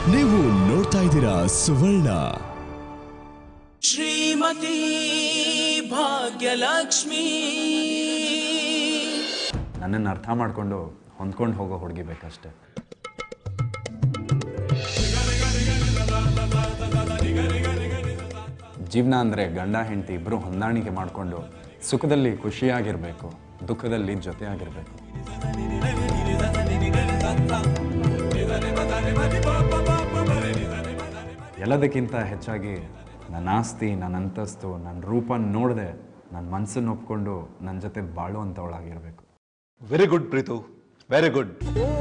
ನೀವು ನೋಡ್ತಾ ಇದ್ದೀರಾ ಸುವರ್ಣ. ಶ್ರೀಮತಿ ಭಾಗ್ಯಲಕ್ಷ್ಮಿ. ನನ್ನನ್ನು ಅರ್ಥ ಮಾಡಿಕೊಂಡು ಹೊಂದ್ಕೊಂಡು ಹೋಗೋ ಹುಡುಗಿ ಬೇಕಷ್ಟೆ. ಜೀವನ ಅಂದರೆ ಗಂಡ ಹೆಂಡತಿ ಇಬ್ಬರು ಹೊಂದಾಣಿಕೆ ಮಾಡಿಕೊಂಡು ಸುಖದಲ್ಲಿ ಖುಷಿಯಾಗಿರಬೇಕು, ದುಃಖದಲ್ಲಿ ಜೊತೆಯಾಗಿರಬೇಕು. ಎಲ್ಲದಕ್ಕಿಂತ ಹೆಚ್ಚಾಗಿ ನನ್ನ ಆಸ್ತಿ, ನನ್ನ ಅಂತಸ್ತು, ನನ್ನ ರೂಪ ನೋಡದೆ ನನ್ನ ಮನಸ್ಸನ್ನು ಒಪ್ಕೊಂಡು ನನ್ನ ಜೊತೆ ಬಾಳುವಂಥವಳಾಗಿರಬೇಕು. Very good Preethu, very good.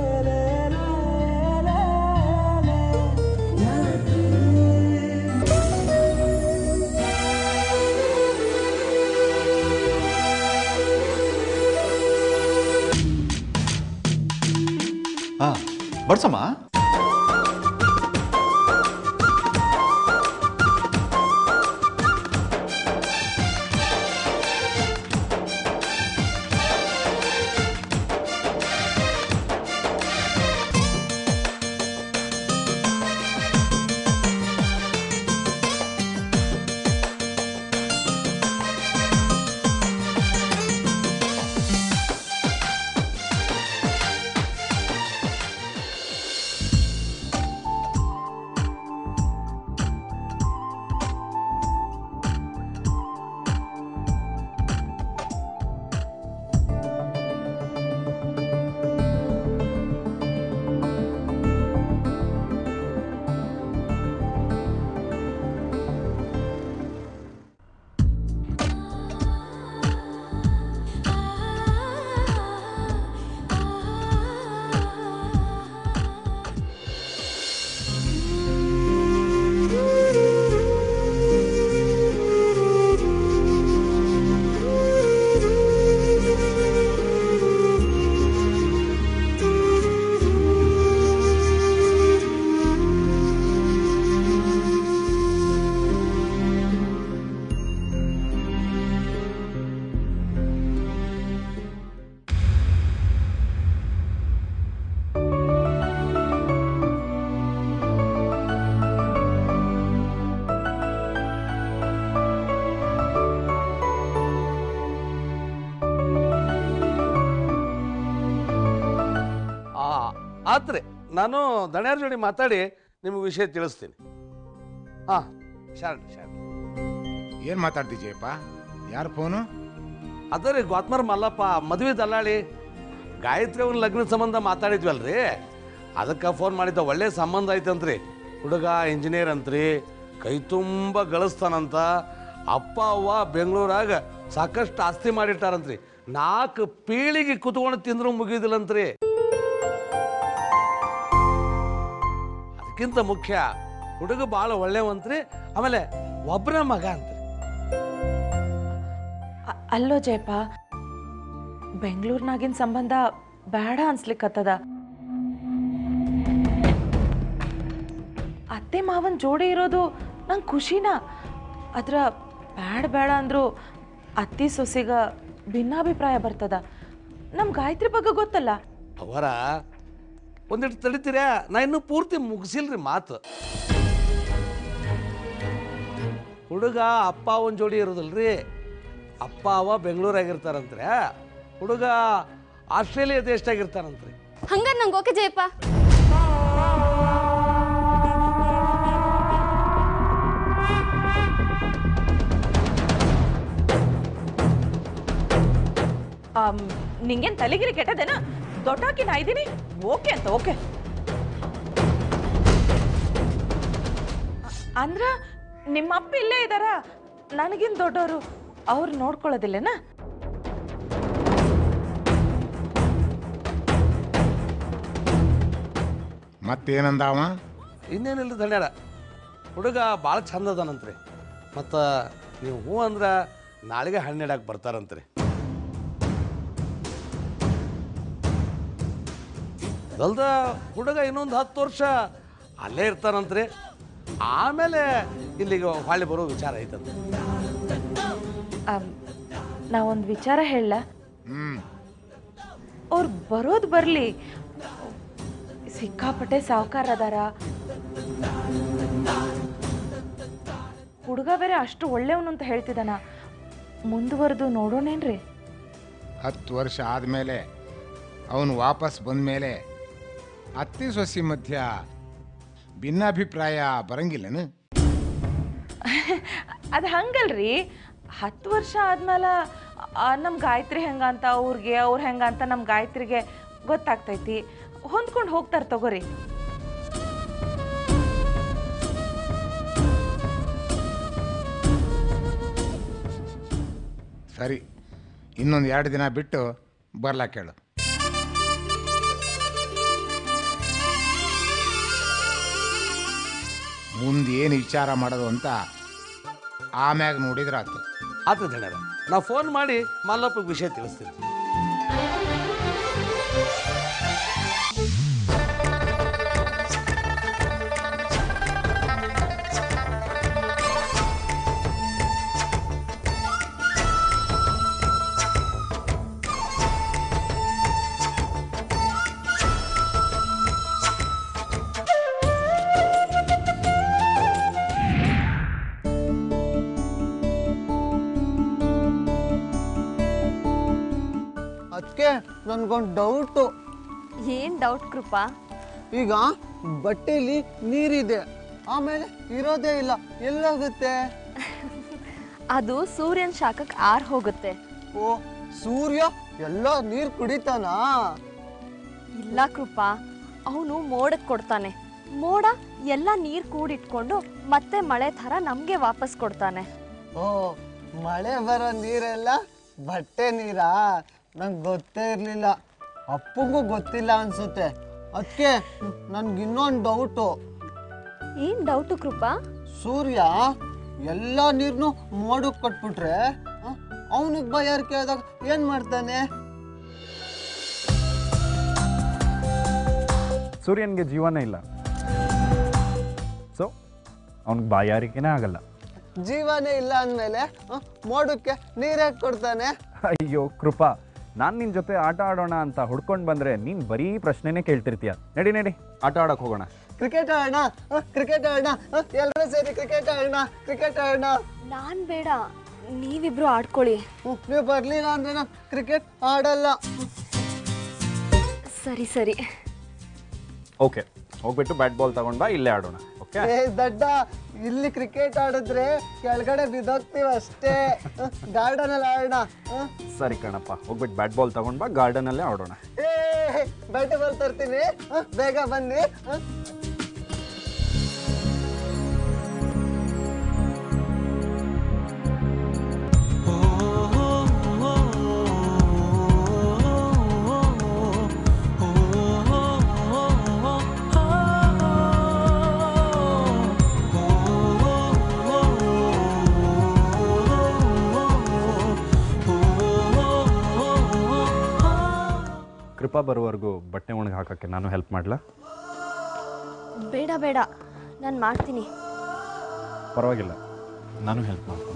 ಬಡ್ಸಮ್ಮ. ಆತ್ರಿ ನಾನು ದಣ್ಯಾರ ಜೋಡಿ ಮಾತಾಡಿ ನಿಮಗೆ ವಿಷಯ ತಿಳಿಸ್ತೀನಿ. ಹಾಂ ಶಾರ್ಟ್ ಏನು ಮಾತಾಡ್ತಿದ್ದೀಯಪ್ಪ? ಯಾರು ಫೋನು? ಅದ ರೀ ಗ್ವಾತ್ಮರ್ ಮಲ್ಲಪ್ಪ ಮದುವೆ ದಲ್ಲಾಳಿ ಗಾಯತ್ರಿ ಅವ್ನ ಲಗ್ನದ ಸಂಬಂಧ ಮಾತಾಡಿದ್ವಲ್ರಿ, ಅದಕ್ಕೆ ಫೋನ್ ಮಾಡಿದ್ದ. ಒಳ್ಳೆ ಸಂಬಂಧ ಐತಂತ್ರಿ. ಹುಡುಗ ಇಂಜಿನಿಯರ್ ಅಂತ್ರಿ, ಕೈ ತುಂಬ ಗಳಿಸ್ತಾನಂತ. ಅಪ್ಪ ಅವ್ವ ಬೆಂಗಳೂರಾಗ ಸಾಕಷ್ಟು ಆಸ್ತಿ ಮಾಡಿಟ್ಟಾರಂತ್ರಿ. 4 ಪೀಳಿಗೆ ಕುತ್ಕೊಂಡು ತಿಂದ್ರು ಮುಗಿದಿಲ್ಲಂತ್ರಿ. ಅದಕ್ಕಿಂತ ಮುಖ್ಯ ಹುಡುಗ ಭಾಳ ಒಳ್ಳೆವಂತ್ರಿ. ಆಮೇಲೆ ಒಬ್ಬರ ಮಗ ಅಂತ್ರಿ. ಅಲ್ಲೋ ಜಯಪ್ಪ, ಬೆಂಗಳೂರಿನಾಗಿನ ಸಂಬಂಧ ಬೇಡ ಅನ್ಸ್ಲಿಕ್ಕತ್ತದ. ಅತ್ತೆ ಮಾವನ್ ಜೋಡಿ ಇರೋದು ನಂಗೆ ಖುಷಿನ. ಅದ್ರ ಬೇಡ ಅಂದ್ರು ಅತ್ತಿ ಸೊಸಿಗ ಭಿನ್ನಾಭಿಪ್ರಾಯ ಬರ್ತದ. ನಮ್ಮ ಗಾಯತ್ರಿ ಬಗ್ಗೆ ಗೊತ್ತಲ್ಲ. ಅವರ ಒಂದಿಟ್ಟು ತಡಿತೀರ, ನಾ ಇನ್ನೂ ಪೂರ್ತಿ ಮುಗಿಸಿಲ್ರಿ ಮಾತು. ಹುಡುಗ ಅಪ್ಪ ಅವನ ಜೋಡಿ ಇರೋದಲ್ರಿ. ಅಪ್ಪ ಅವ ಬೆಂಗಳೂರಾಗಿರ್ತಾರಂತ್ರೆ, ಹುಡುಗ ಆಸ್ಟ್ರೇಲಿಯಾ ದೇಶದಾಗಿರ್ತಾರಂತ್ರಿ. ಹಂಗಾರೆ ನಂಗೆ ಓಕೆ ಜಯಪ್ಪ. ನಿಂಗೇನು ತಲೆಗಿರಿ ಕೆಟ್ಟದೇನಾ? ದೊಡ್ಡಾಕಿ ನಾ ಇದ್ದೀನಿ, ಓಕೆ ಅಂತ. ಓಕೆ ಅಂದ್ರ ನಿಮ್ಮ ಅಪ್ಪ ಇಲ್ಲೇ ಇದ್ದಾರ, ನನಗಿನ್ ದೊಡ್ಡವರು, ಅವ್ರು ನೋಡ್ಕೊಳ್ಳೋದಿಲ್ಲೇನಾ? ಮತ್ತೇನಂದಾವ? ಇನ್ನೇನಿಲ್ಲ ಧನ್ಯಾರ, ಹುಡುಗ ಭಾಳ ಚಂದ ಅದಾನಂತ್ರಿ. ಮತ್ತು ನೀವು ಹ್ಞೂ ಅಂದ್ರೆ ನಾಳೆಗೆ ಹಣ್ಣಿಡಕ್ಕೆ ಬರ್ತಾರಂತ್ರಿ. ಅದಲ್ದ ಹುಡುಗ ಇನ್ನೊಂದು 10 ವರ್ಷ ಅಲ್ಲೇ ಇರ್ತಾನಂತ್ರಿ. ಆಮೇಲೆ ಇಲ್ಲಿಗೆ ಹೊಳ್ಳಿ ಬರೋ ವಿಚಾರ ಐತಂತ. ನಾ ಒಂದು ವಿಚಾರ ಹೇಳ. ಅವ್ರು ಬರೋದು ಬರಲಿ, ಸಿಕ್ಕಾಪಟ್ಟೆ ಸಾವುಕಾರ ಅದಾರ, ಹುಡುಗ ಬೇರೆ ಅಷ್ಟು ಒಳ್ಳೆಯವನು ಅಂತ ಹೇಳ್ತಿದ್ದಾನ. ಮುಂದುವರೆದು ನೋಡೋಣೇನ್ರಿ? 10 ವರ್ಷ ಆದಮೇಲೆ ಅವನು ವಾಪಸ್ ಬಂದಮೇಲೆ ಅತ್ತಿ ಸೊಸಿ ಮಧ್ಯ ಭಿನ್ನಾಭಿಪ್ರಾಯ ಬರಂಗಿಲ್ಲನು? ಅದು ಹಂಗಲ್ರಿ. 10 ವರ್ಷ ಆದ್ಮೇಲೆ ನಮ್ಮ ಗಾಯತ್ರಿ ಹೆಂಗಂತ ಅವ್ರಿಗೆ, ಅವ್ರು ಹೆಂಗಂತ ನಮ್ಮ ಗಾಯತ್ರಿಗೆ ಗೊತ್ತಾಗ್ತೈತಿ. ಹೊಂದ್ಕೊಂಡು ಹೋಗ್ತಾರೆ ತಗೋರಿ. ಸರಿ, ಇನ್ನೊಂದು 2 ದಿನ ಬಿಟ್ಟು ಬರ್ಲಾ ಕೇಳು. ಮುಂದೆ ಏನು ವಿಚಾರ ಮಾಡೋದು ಅಂತ ಆಮ್ಯಾಗ ನೋಡಿದ್ರಾತು. ಆತ ಹೇಳ್ಯಾರ, ನಾವು ಫೋನ್ ಮಾಡಿ ಮಲ್ಲಪ್ಪಗೆ ವಿಷಯ ತಿಳಿಸ್ತೀವಿ. ಅದಕ್ಕೆ ನನ್ಗೊಂದು ಡೌಟು. ಏನ್ ಡೌಟ್ ಕೃಪಾ? ಈಗ ಬಟ್ಟೆಲಿ ನೀರಿದೆ, ಆಮೇಲೆ ಇರೋದೇ ಇಲ್ಲ, ಎಲ್ಲೋಗುತ್ತೆ? ಅದು ಸೂರ್ಯನ ಶಾಖಕ್ಕೆ ಆರ್ ಹೋಗುತ್ತೆ. ಓ, ಸೂರ್ಯ ಎಲ್ಲ ನೀರು ಕುಡಿತಾನಾ? ಇಲ್ಲ ಕೃಪಾ, ಅವನು ಮೋಡಕ್ಕೆ ಕೊಡ್ತಾನೆ. ಮೋಡ ಎಲ್ಲ ನೀರು ಕೂಡಿಟ್ಕೊಂಡು ಮತ್ತೆ ಮಳೆ ಥರ ನಮಗೆ ವಾಪಸ್ ಕೊಡ್ತಾನೆ. ಓ, ಮಳೆ ಬರೋ ನೀರೆಲ್ಲ ಬಟ್ಟೆ ನೀರಾ? ನಂಗೆ ಗೊತ್ತೇ ಇರಲಿಲ್ಲ. ಅಪ್ಪಂಗೂ ಗೊತ್ತಿಲ್ಲ ಅನ್ಸುತ್ತೆ. ಅದಕ್ಕೆ ನನ್ಗಿನ್ನೊಂದು ಡೌಟು. ಏನ್ ಡೌಟು ಕೃಪಾ? ಸೂರ್ಯ ಎಲ್ಲ ನೀರ್ನು ಮೋಡಕ್ಕೆ ಕೊಟ್ಬಿಟ್ರೆ ಅವನಿಗೆ ಬಯ್ಯಾರ್ ಕೇಳಿದಾಗ ಏನ್ ಮಾಡ್ತಾನೆ? ಸೂರ್ಯನಿಗೆ ಜೀವನೇ ಇಲ್ಲ, ಸೊ ಅವನಿಗೆ ಬಾಯಾರಿಕೆನೇ ಆಗಲ್ಲ. ಜೀವನೇ ಇಲ್ಲ ಅಂದಮೇಲೆ ಮೋಡಕ್ಕೆ ನೀರೇ ಕೊಡ್ತಾನೆ? ಅಯ್ಯೋ ಕೃಪಾ, ನಾನು ನಿನ್ನ ಜೊತೆ ಆಟ ಆಡೋಣ ಅಂತ ಹುಡ್ಕೊಂಡು ಬಂದರೆ ನೀನು ಬರೀ ಪ್ರಶ್ನೆನೇ ಕೇಳ್ತಿರ್ತೀಯ. ನಡಿ ನಡಿ, ಆಟ ಆಡೋಕೆ ಹೋಗೋಣ. ಕ್ರಿಕೆಟ್ ಆಡೋಣ, ಕ್ರಿಕೆಟ್ ಆಡೋಣ, ಎಲ್ಲರೂ ಸೇರಿ ಕ್ರಿಕೆಟ್ ಆಡೋಣ, ಕ್ರಿಕೆಟ್ ಆಡೋಣ. ನಾನ್ ಬೇಡ, ನೀವಿಬ್ರು ಆಡ್ಕೊಳ್ಳಿ. ನೀವು ಬರ್ಲಿಲ್ಲ ಅಂದ್ರೆ ನಾನು ಕ್ರಿಕೆಟ್ ಆಡಲ್ಲ. ಸರಿ ಸರಿ. ಓಕೆ, ಹೋಗ್ಬಿಟ್ಟು ಬ್ಯಾಟ್ ಬಾಲ್ ತಗೊಂಡ್ ಬಾ, ಇಲ್ಲೇ ಆಡೋಣ. ಓಕೆ? ಏ ದಡ್ಡ, ಇಲ್ಲಿ ಕ್ರಿಕೆಟ್ ಆಡಿದ್ರೆ ಕೆಳಗಡೆ ಬಿದ್ದೋಗ್ತೀವಿ ಅಷ್ಟೇ. ಗಾರ್ಡನ್ ಅಲ್ಲಿ ಆಡೋಣ. ಸರಿ ಕಣಪ್ಪ, ಹೋಗ್ಬಿಟ್ಟು ಬ್ಯಾಟ್ ಬಾಲ್ ತಗೊಂಡ್ ಬಾ, ಗಾರ್ಡನಲ್ಲೇ ಆಡೋಣ. ಏ ಬ್ಯಾಟ್ ಬಾಲ್ ತರ್ತೀನಿ, ಬೇಗ ಬನ್ನಿ. ಕೃಪಾ ಬರೋವರೆಗೂ ಬಟ್ಟೆ ಒಣಗಿ ಹಾಕೋಕ್ಕೆ ನಾನು ಹೆಲ್ಪ್ ಮಾಡಲಾ? ಬೇಡ ಬೇಡ, ನಾನು ಮಾಡ್ತೀನಿ. ಪರವಾಗಿಲ್ಲ, ನಾನು ಹೆಲ್ಪ್ ಮಾಡ್ತೀನಿ.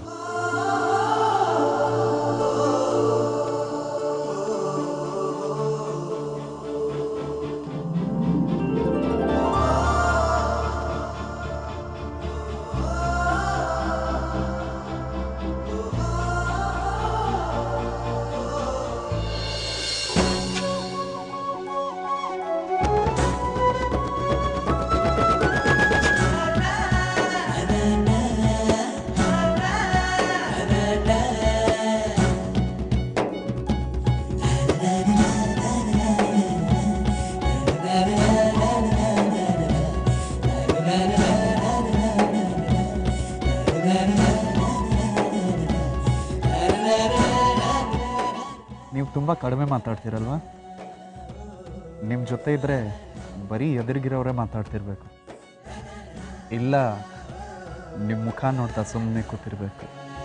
ನೀವು ತುಂಬ ಕಡಿಮೆ ಮಾತಾಡ್ತೀರಲ್ವ? ನಿಮ್ಮ ಜೊತೆ ಇದ್ದರೆ ಬರೀ ಎದುರಿಗಿರೋರೇ ಮಾತಾಡ್ತಿರ್ಬೇಕು, ಇಲ್ಲ ನಿಮ್ಮ ಮುಖ ನೋಡ್ತಾ ಸುಮ್ಮನೆ ಕೂತಿರ್ಬೇಕು.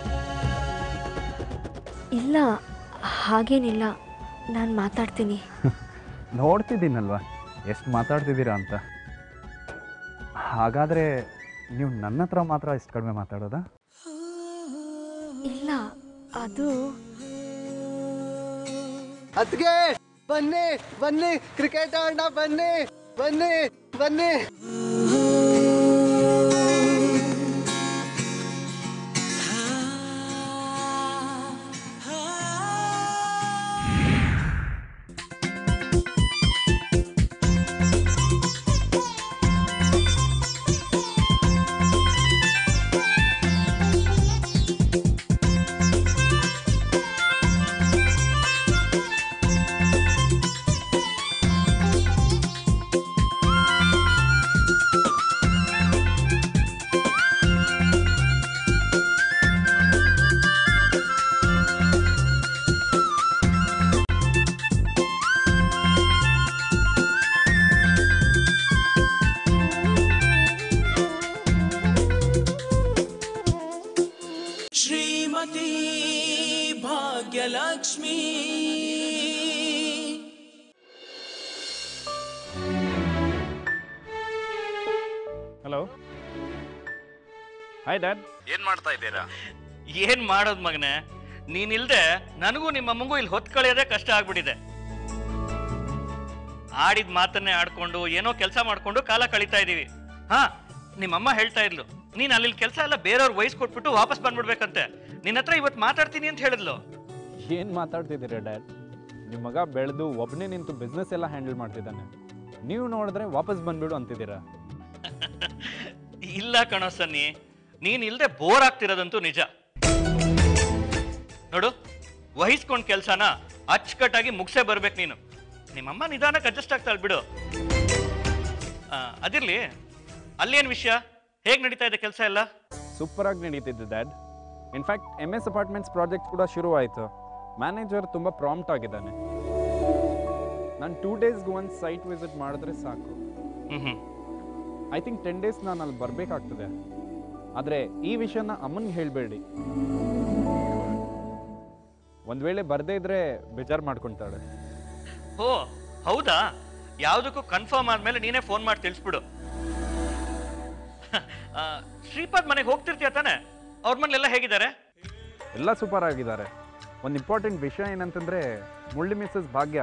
ಇಲ್ಲ, ಹಾಗೇನಿಲ್ಲ, ನಾನು ಮಾತಾಡ್ತೀನಿ. ನೋಡ್ತಿದ್ದೀನಲ್ವ ಎಷ್ಟು ಮಾತಾಡ್ತಿದ್ದೀರಾ ಅಂತ. ಹಾಗಾದರೆ ನೀವು ನನ್ನ ಹತ್ರ ಮಾತ್ರ ಎಷ್ಟು ಕಡಿಮೆ ಮಾತಾಡೋದಾ? ಇಲ್ಲ, ಅದು ಅದ್ಗೆ ಬನ್ನಿ ಬನ್ನಿ ಕ್ರಿಕೆಟ್ ಆಡೋಣ, ಬನ್ನಿ ಬನ್ನಿ ಬನ್ನಿ. Hello hi dad. ಏನ್ ಮಾಡ್ತಾ ಇದ್ದೀರಾ? ಏನ್ ಮಾಡೋದು ಮಗನೆ, ನೀನಿಲ್ದೆ ನನಗೂ ನಿಮ್ಮಮ್ಮಂಗೂ ಇಲ್ಲಿ ಹೊತ್ತು ಕಳೆಯೋದೇ ಕಷ್ಟ ಆಗ್ಬಿಟ್ಟಿದೆ. ಆಡಿದ ಮಾತನ್ನೇ ಆಡ್ಕೊಂಡು ಏನೋ ಕೆಲಸ ಮಾಡ್ಕೊಂಡು ಕಾಲ ಕಳೀತಾ ಇದೀವಿ. ಹಾ, ನಿಮ್ಮಮ್ಮ ಹೇಳ್ತಾ ಇದ್ಲು, ನೀನ್ ಅಲ್ಲಿ ಕೆಲಸ ಎಲ್ಲ ಬೇರೆಯವ್ರ ವಯಸ್ಸು ಕೊಟ್ಬಿಟ್ಟು ವಾಪಸ್ ಬಂದ್ಬಿಡ್ಬೇಕಂತೆ. ನಿನ್ನ ಹತ್ರ ಇವತ್ತು ಮಾತಾಡ್ತೀನಿ ಅಂತ ಹೇಳಿದ್ಲು. ಏನು ಮಾತಾಡ್ತಿದ್ದೀರಾ ಡ್ಯಾಡ್? ನಿಮ್ಮ ಮಗ ಬೆಳೆದು ಒಬ್ಬನೇ ನಿಂತು ಬಿಸ್ನೆಸ್ ಎಲ್ಲ ಹ್ಯಾಂಡಲ್ ಮಾಡ್ತಿದ್ದಾನೆ. ನೀವು ನೋಡಿದ್ರೆ ವಾಪಸ್ ಬಂದ್ಬಿಡು ಅಂತಿದ್ದೀರಾ? ಇಲ್ಲ ಕಣೋ ಸನ್ನಿ, ನೀನ್ ಇಲ್ದೆ ಬೋರ್ ಆಗ್ತಿರೋದಂತೂ ನಿಜ. ನೋಡು, ವಹಿಸ್ಕೊಂಡ್ ಕೆಲ್ಸನ ಅಚ್ಚುಕಟ್ಟಾಗಿ ಮುಗಿಸೇ ಬರ್ಬೇಕು ನೀನು. ನಿಮ್ಮಮ್ಮ ನಿಧಾನಕ್ಕೆ ಅಡ್ಜಸ್ಟ್ ಆಗ್ತಾಳೆ ಬಿಡು. ಅದಿರ್ಲಿ, ಅಲ್ಲೇನು ವಿಷಯ? ಹೇಗೆ ನಡೀತಾ ಇದೆ ಕೆಲಸ ಎಲ್ಲ? ಸೂಪರ್ ಆಗಿ ನಡೀತಿದ್ದೆ dad. In fact MS apartments project ಕೂಡ ಶುರು ಆಯಿತು. ಮ್ಯಾನೇಜರ್ ತುಂಬ ಪ್ರಾಂಪ್ಟ್ ಆಗಿದ್ದಾನೆ. ನಾನು 2 ಡೇಸ್ಗೆ ಒಂದು ಸೈಟ್ ವಿಸಿಟ್ ಮಾಡಿದ್ರೆ ಸಾಕು. ಐ ಥಿಂಕ್ 10 ಡೇಸ್ ನಾನು ಅಲ್ಲಿ ಬರಬೇಕಾಗ್ತದೆ. ಆದರೆ ಈ ವಿಷಯನ ಅಮ್ಮನಿಗೆ ಹೇಳಬೇಡಿ. ಒಂದು ವೇಳೆ ಬರದೇ ಇದ್ರೆ ಬೇಜಾರು ಮಾಡ್ಕೊತಾಳೆ. ಓ ಹೌದಾ? ಯಾವುದಕ್ಕೂ ಕನ್ಫರ್ಮ್ ಆದ್ಮೇಲೆ ನೀನೇ ಫೋನ್ ಮಾಡಿ ತಿಳಿಸ್ಬಿಡು. ಶ್ರೀಪಾದ್ ಮನೆಗೆ ಹೋಗ್ತಿರ್ತೀಯ ತಾನೆ? ಅವ್ರ ಮನೇಲೆಲ್ಲ ಹೇಗಿದ್ದಾರೆ? ಎಲ್ಲ ಸೂಪರ್ ಆಗಿದ್ದಾರೆ. ಒಂದು ಇಂಪಾರ್ಟೆಂಟ್ ವಿಷಯ ಏನಂತಂದರೆ, ಮುಳ್ಳಿ ಮಿಸ್ಸಸ್ ಭಾಗ್ಯ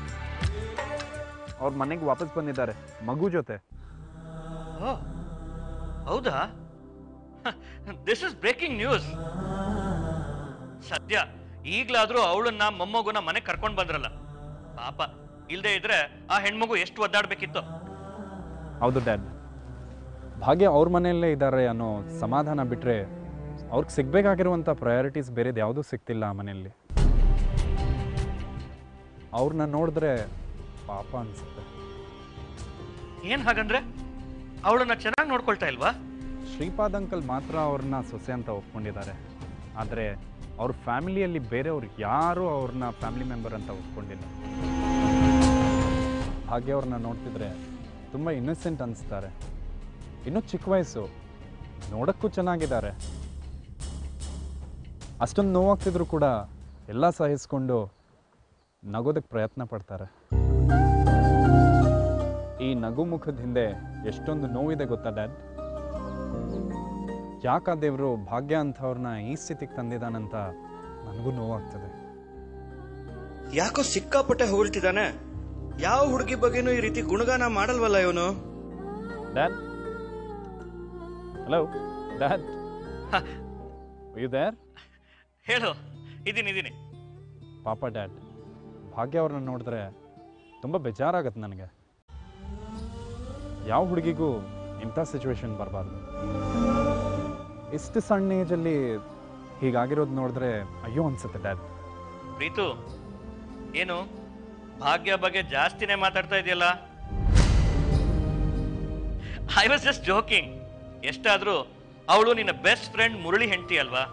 ಅವ್ರ ಮನೆಗೆ ವಾಪಸ್ ಬಂದಿದ್ದಾರೆ ಮಗು ಜೊತೆ. ಹೌದಾ? This is breaking news. ಸದ್ಯ ಈಗಲಾದ್ರೂ ಅವಳನ್ನ ಮೊಮ್ಮಗುನ ಮನೆಗೆ ಕರ್ಕೊಂಡು ಬಂದ್ರಲ್ಲ, ಪಾಪ. ಇಲ್ಲದೆ ಇದ್ರೆ ಆ ಹೆಣ್ಮಗು ಎಷ್ಟು ಒದ್ದಾಡ್ಬೇಕಿತ್ತು. ಹೌದು ಡ್ಯಾಡ್, ಭಾಗ್ಯ ಅವ್ರ ಮನೆಯಲ್ಲೇ ಇದ್ದಾರೆ ಅನ್ನೋ ಸಮಾಧಾನ ಬಿಟ್ಟರೆ ಅವ್ರಿಗೆ ಸಿಗಬೇಕಾಗಿರುವಂಥ ಪ್ರಯಾರಿಟೀಸ್ ಬೇರೆದು ಯಾವುದೂ ಸಿಗ್ತಿಲ್ಲ ಆ ಮನೆಯಲ್ಲಿ. ಅವ್ರನ್ನ ನೋಡಿದ್ರೆ ಪಾಪ ಅನಿಸುತ್ತೆ. ಏನು ಹಾಗಂದ್ರೆ? ಅವಳನ್ನ ಚೆನ್ನಾಗಿ ನೋಡ್ಕೊಳ್ತಾ ಇಲ್ವಾ? ಶ್ರೀಪಾದ್ ಅಂಕಲ್ ಮಾತ್ರ ಅವ್ರನ್ನ ಸೊಸೆ ಅಂತ ಒಪ್ಕೊಂಡಿದ್ದಾರೆ. ಆದರೆ ಅವ್ರ ಫ್ಯಾಮಿಲಿಯಲ್ಲಿ ಬೇರೆಯವ್ರು ಯಾರೂ ಅವ್ರನ್ನ ಫ್ಯಾಮಿಲಿ ಮೆಂಬರ್ ಅಂತ ಒಪ್ಕೊಂಡಿಲ್ಲ. ಹಾಗೆ ಅವ್ರನ್ನ ನೋಡ್ತಿದ್ರೆ ತುಂಬ ಇನ್ನೋಸೆಂಟ್ ಅನಿಸ್ತಾರೆ. ಇನ್ನೂ ಚಿಕ್ಕ ವಯಸ್ಸು, ನೋಡೋಕ್ಕೂ ಚೆನ್ನಾಗಿದ್ದಾರೆ. ಅಷ್ಟೊಂದು ನೋವಾಗ್ತಿದ್ರು ಕೂಡ ಎಲ್ಲ ಸಹಿಸ್ಕೊಂಡು ನಗೋದಕ್ಕೆ ಪ್ರಯತ್ನ ಪಡ್ತಾರೆ. ಈ ನಗು ಮುಖದ ಹಿಂದೆ ಎಷ್ಟೊಂದು ನೋವಿದೆ ಗೊತ್ತಾ ಡ್ಯಾಡ್? ಯಾಕೆ ದೇವರು ಭಾಗ್ಯ ಅಂಥವ್ರನ್ನ ಈ ಸ್ಥಿತಿಗೆ ತಂದಿದ್ದಾನಂತ ನನಗೂ ನೋವಾಗ್ತದೆ. ಯಾಕೋ ಸಿಕ್ಕಾಪಟ್ಟೆ ಹೊಗಳ್ತಿದ್ದಾನೆ. ಯಾವ ಹುಡುಗಿ ಬಗ್ಗೆನೂ ಈ ರೀತಿ ಗುಣಗಾನ ಮಾಡಲ್ವಲ್ಲ ಇವನು. Dad, hello dad, you there? ಹೇಳು, ಇದೀನಿ. ಪಾಪ ಡ್ಯಾಡ್, ಭಾಗ್ಯ ಅವ್ರನ್ನ ನೋಡಿದ್ರೆ ತುಂಬ ಬೇಜಾರಾಗತ್ತೆ ನನಗೆ. ಯಾವ ಹುಡುಗಿಗೂ ಇಂಥ ಸಿಚುವೇಶನ್ ಬರಬಾರ್ದು. ಇಷ್ಟು ಸಣ್ಣ ಏಜಲ್ಲಿ ಹೀಗಾಗಿರೋದು ನೋಡಿದ್ರೆ ಅಯ್ಯೋ ಅನ್ಸುತ್ತೆ ಡ್ಯಾಡ್. ಪ್ರೀತು, ಏನು ಭಾಗ್ಯ ಬಗ್ಗೆ ಜಾಸ್ತಿನೇ ಮಾತಾಡ್ತಾ ಇದೆಯಲ್ಲ? I was just joking. ಎಷ್ಟಾದ್ರೂ ಅವಳು ನಿನ್ನ ಬೆಸ್ಟ್ ಫ್ರೆಂಡ್ ಮುರಳಿ ಹೆಂಡತಿ ಅಲ್ವಾ?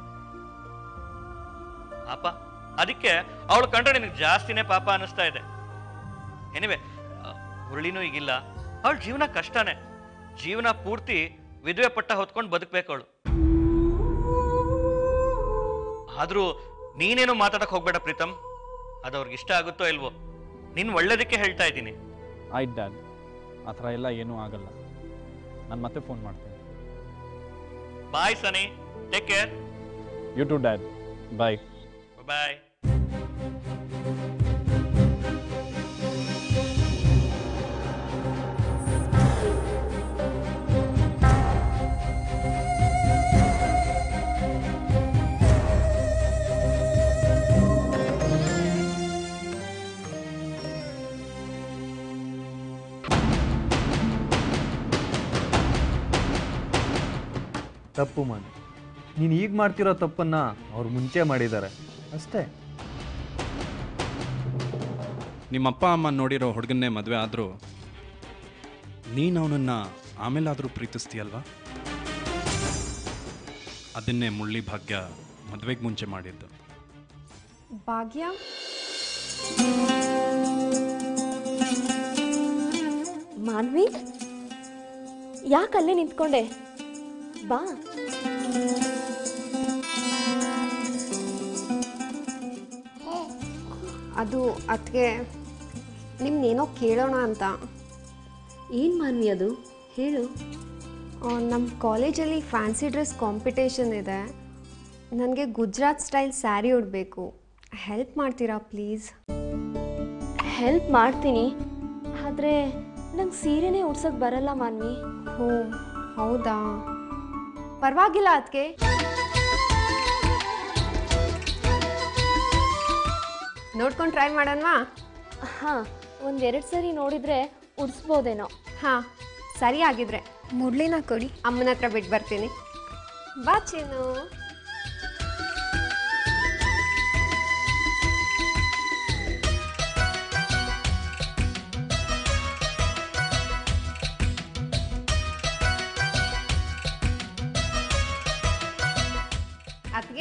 ಪಾಪ, ಅದಕ್ಕೆ ಅವಳು ಕಂಡ್ರೆ ನಿನಗೆ ಜಾಸ್ತಿನೇ ಪಾಪ ಅನ್ನಿಸ್ತಾ ಇದೆ. ಎನಿವೆ, ಮುರಳಿನೂ ಈಗಿಲ್ಲ. ಅವಳ ಜೀವನ ಕಷ್ಟನೇ. ಜೀವನ ಪೂರ್ತಿ ವಿಧವೆ ಪಟ್ಟ ಹೊತ್ಕೊಂಡು ಬದುಕಬೇಕು ಅವಳು. ಆದ್ರೂ ನೀನೇನು ಮಾತಾಡಕ್ ಹೋಗ್ಬೇಡ ಪ್ರೀತಮ್. ಅದು ಅವ್ರಿಗೆ ಇಷ್ಟ ಆಗುತ್ತೋ ಇಲ್ವೋ, ನಿನ್ ಒಳ್ಳೇದಕ್ಕೆ ಹೇಳ್ತಾ ಇದ್ದೀನಿ. ಆಯ್ತು ಡ್ಯಾಡ್, ಆ ಥರ ಎಲ್ಲ ಏನೂ ಆಗಲ್ಲ. ನಾನು ಮತ್ತೆ ಫೋನ್ ಮಾಡ್ತೀನಿ. Bye Sunny, take care. You too dad, bye. Bye. ತಪ್ಪು ಮಾಡಿ ನೀನು ಈಗ ಮಾಡ್ತಿರೋ ತಪ್ಪನ್ನು ಅವ್ರು ಮುಂಚೆ ಮಾಡಿದ್ದಾರೆ ಅಷ್ಟೇ. ನಿಮ್ಮಪ್ಪ ಅಮ್ಮ ನೋಡಿರೋ ಹುಡುಗನ್ನೇ ಮದುವೆ ಆದರೂ ನೀನು ಅವನನ್ನು ಆಮೇಲಾದರೂ ಪ್ರೀತಿಸ್ತೀಯಲ್ವಾ? ಅದನ್ನೇ ಮುಳ್ಳಿ ಭಾಗ್ಯ ಮದುವೆಗೆ ಮುಂಚೆ ಮಾಡಿದ್ದು. ಭಾಗ್ಯ, ಮಾನ್ವಿ, ಯಾಕಲ್ಲೇ ನಿಂತ್ಕೊಂಡೆ? ಬಾ. ಅದು ಅದಕ್ಕೆ ನಿಮ್ನೇನೋ ಕೇಳೋಣ ಅಂತ. ಏನು ಮಾನ್ವಿ ಅದು? ಹೇಳು. ನಮ್ಮ ಕಾಲೇಜಲ್ಲಿ ಫ್ಯಾನ್ಸಿ ಡ್ರೆಸ್ ಕಾಂಪಿಟೇಷನ್ ಇದೆ. ನನಗೆ ಗುಜರಾತ್ ಸ್ಟೈಲ್ ಸ್ಯಾರಿ ಉಡಬೇಕು. ಹೆಲ್ಪ್ ಮಾಡ್ತೀರಾ ಪ್ಲೀಸ್? ಹೆಲ್ಪ್ ಮಾಡ್ತೀನಿ, ಆದರೆ ನಂಗೆ ಸೀರೆನೇ ಉಡ್ಸೋಕ್ಕೆ ಬರಲ್ಲ ಮಾನ್ವಿ. ಓ ಹೌದಾ, ಪರವಾಗಿಲ್ಲ ಅದಕ್ಕೆ. ನೋಡ್ಕೊಂಡು ಟ್ರೈ ಮಾಡೋಣವಾ? ಹಾಂ, ಒಂದೆರಡು ಸರಿ ನೋಡಿದರೆ ಉಡ್ಸ್ಬೋದೇನೋ. ಹಾಂ ಸರಿ, ಆಗಿದ್ರೆ ಮುಡ್ಲಿನ ಕೊಡಿ, ಅಮ್ಮನ ಹತ್ರ ಬಿಟ್ಟು ಬರ್ತೀನಿ. ಬಾ ಚೇನು. ಅದಕ್ಕೆ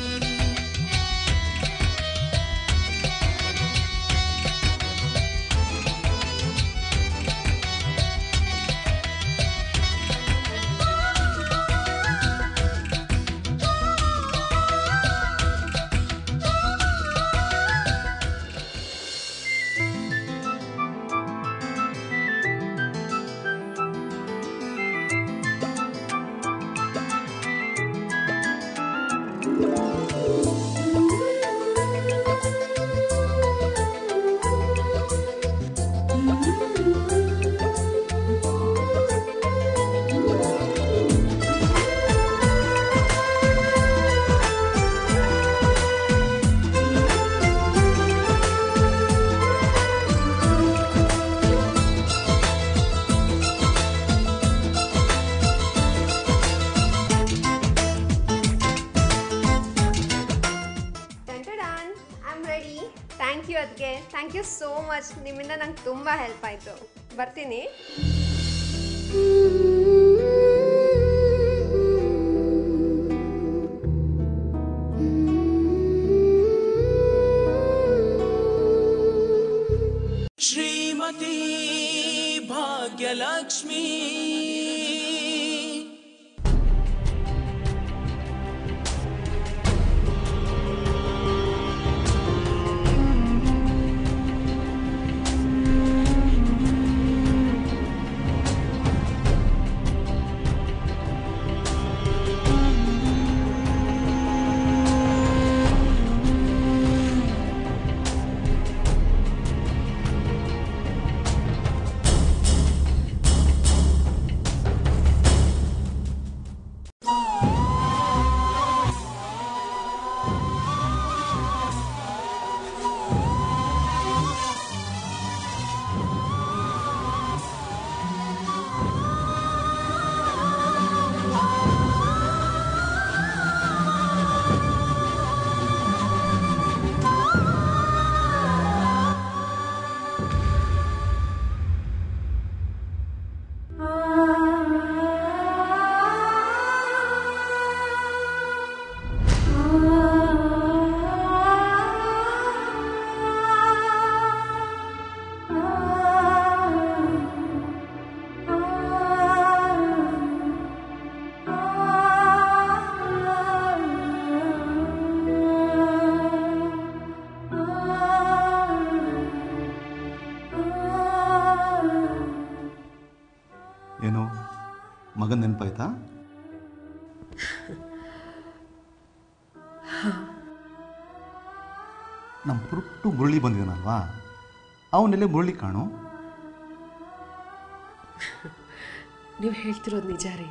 ಥ್ಯಾಂಕ್ ಯು ಸೋ ಮಚ್. ನಿಮ್ಮಿಂದ ನಂಗೆ ತುಂಬ ಹೆಲ್ಪ್ ಆಯಿತು. ಬರ್ತೀನಿ. ಶ್ರೀಮತಿ ಭಾಗ್ಯಲಕ್ಷ್ಮಿ ಏನು ಮಗನ ನೆನಪಾಯ್ತಾ? ನಮ್ಮ ಪುಟ್ಟು ಮುರಳಿ ಬಂದಿದ್ದಾನಲ್ವಾ, ಅವನೆಲ್ಲೇ ಮುರಳಿ ಕಾಣು. ನೀವು ಹೇಳ್ತಿರೋದು ನಿಜ ರೀ.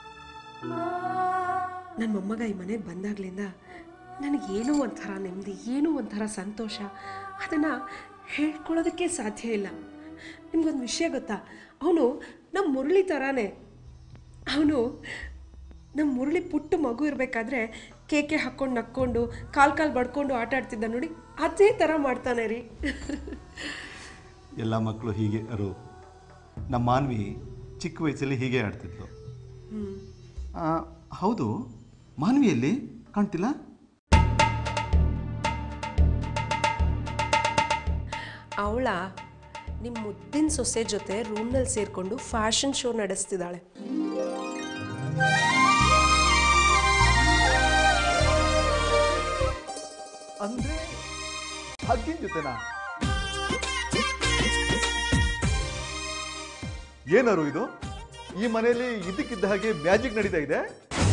ನನ್ನ ಮೊಮ್ಮಗ ಈ ಮನೆಗೆ ಬಂದಾಗಲಿಂದ ನನಗೇನೋ ಒಂಥರ ನೆಮ್ಮದಿ, ಏನೋ ಒಂಥರ ಸಂತೋಷ. ಅದನ್ನು ಹೇಳ್ಕೊಳ್ಳೋದಕ್ಕೆ ಸಾಧ್ಯ ಇಲ್ಲ. ನಿಮ್ಗೊಂದು ವಿಷಯ ಗೊತ್ತಾ, ಅವನು ನಮ್ಮ ಮುರಳಿ ಥರಾನೇ. ಅವನು ನಮ್ಮ ಮುರಳಿ ಪುಟ್ಟ ಮಗು ಇರಬೇಕಾದ್ರೆ ಕೇಕೆ ಹಾಕ್ಕೊಂಡು ನಕ್ಕೊಂಡು ಕಾಲು ಬಡ್ಕೊಂಡು ಆಟ ಆಡ್ತಿದ್ದ ನೋಡಿ, ಅದೇ ಥರ ಮಾಡ್ತಾನೆ ರೀ. ಎಲ್ಲ ಮಕ್ಕಳು ಹೀಗೆ ಅರು. ನಮ್ಮ ಮಾನ್ವಿ ಚಿಕ್ಕ ವಯಸ್ಸಲ್ಲಿ ಹೀಗೆ ಆಡ್ತಿದ್ಲು. ಹೌದು, ಮಾನ್ವಿಯಲ್ಲಿ ಕಾಣ್ತಿಲ್ಲ? ಅವಳ ನಿಮ್ಮ ಮುದ್ದಿನ ಸೊಸೆ ಜೊತೆ ರೂಮ್ನಲ್ಲಿ ಸೇರಿಕೊಂಡು ಫ್ಯಾಷನ್ ಶೋ ನಡೆಸ್ತಿದ್ದಾಳೆ. ಅಂದ್ರೆ ಭಾಗ್ಯನ ಜೊತೆನಾ? ಏನಾರು ಇದು? ಈ ಮನೆಯಲ್ಲಿ ಇದಕ್ಕಿದ್ದ ಹಾಗೆ ಮ್ಯಾಜಿಕ್ ನಡೀತಾ ಇದೆ.